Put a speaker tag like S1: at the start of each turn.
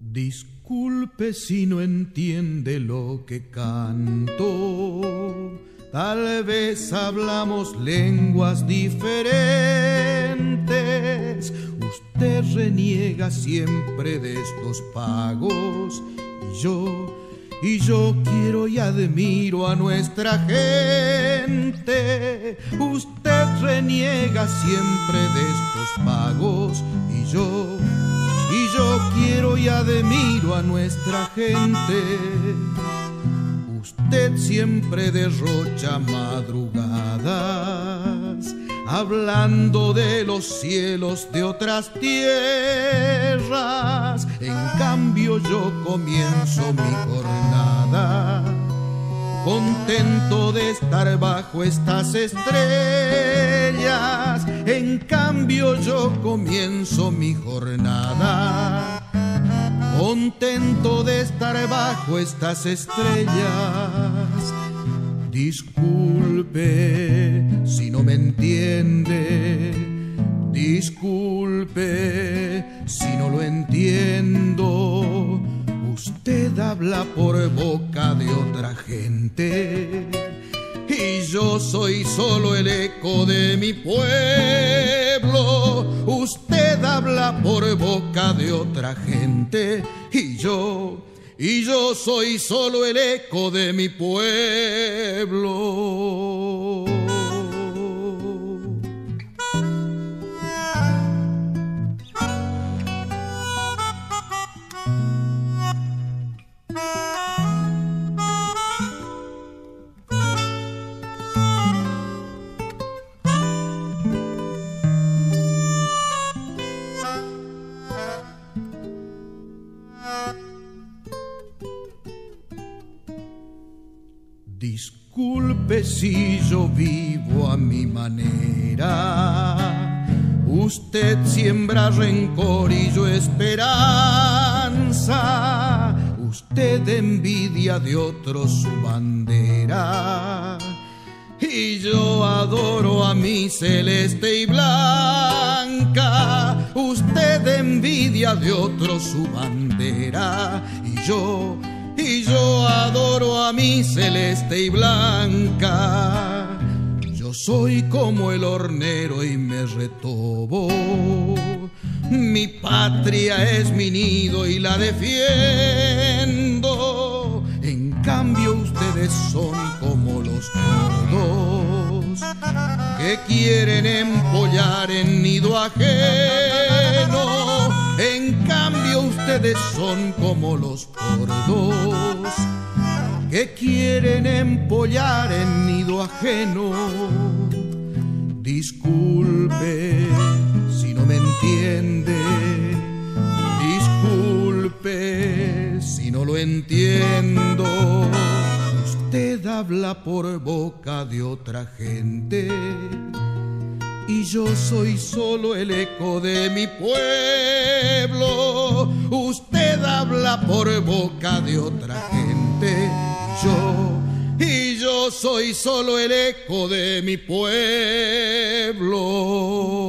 S1: Disculpe si no entiende lo que canto. Tal vez hablamos lenguas diferentes. Usted reniega siempre de estos pagos y yo quiero y admiro a nuestra gente. Usted reniega siempre de estos pagos y yo quiero y admiro a nuestra gente. Usted siempre derrocha madrugadas hablando de los cielos de otras tierras. En cambio yo comienzo mi jornada contento de estar bajo estas estrellas. En cambio yo comienzo mi jornada contento de estar bajo estas estrellas. Disculpe si no me entiende, disculpe si no lo entiendo. Usted habla por boca de otra gente y yo soy solo el eco de mi pueblo. Usted habla por boca de otra gente y yo soy solo el eco de mi pueblo. Disculpe si yo vivo a mi manera. Usted siembra rencor y yo esperanza. Usted envidia de otros su bandera y yo adoro a mi celeste y blanca. Usted envidia de otros su bandera y yo adoro a mi celeste y blanca. Yo soy como el hornero y me retobo. Mi patria es mi nido y la defiendo. En cambio ustedes son como los tordos que quieren empollar en nido ajeno. En cambio ustedes son como los tordos que quieren empollar en nido ajeno. Disculpe si no me entiende, disculpe si no lo entiendo. Usted habla por boca de otra gente y yo soy solo el eco de mi pueblo. Usted habla por boca de otra gente y yo soy solo el eco de mi pueblo.